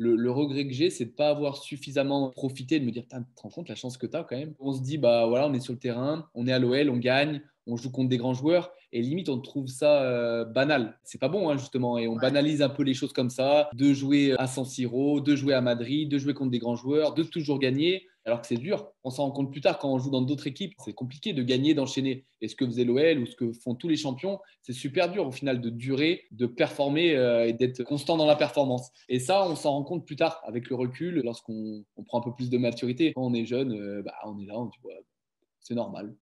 Le regret que j'ai, c'est de ne pas avoir suffisamment profité, de me dire: «Putain, tu te rends compte la chance que tu as quand même?» On se dit: «Bah, voilà, on est sur le terrain, on est à l'OL, on gagne, on joue contre des grands joueurs» et limite on trouve ça, banal. C'est pas bon, hein, justement et on Ouais. banalise un peu les choses comme ça, de jouer à San Siro, de jouer à Madrid, de jouer contre des grands joueurs, de toujours gagner, alors que c'est dur. On s'en rend compte plus tard quand on joue dans d'autres équipes, c'est compliqué de gagner, d'enchaîner et ce que faisait l'OL ou ce que font tous les champions, c'est super dur au final de durer, de performer, et d'être constant dans la performance et ça, on s'en rend compte plus tard avec le recul lorsqu'on prend un peu plus de maturité. Quand on est jeune, bah, on est là, on dit: «Ouais, c'est normal».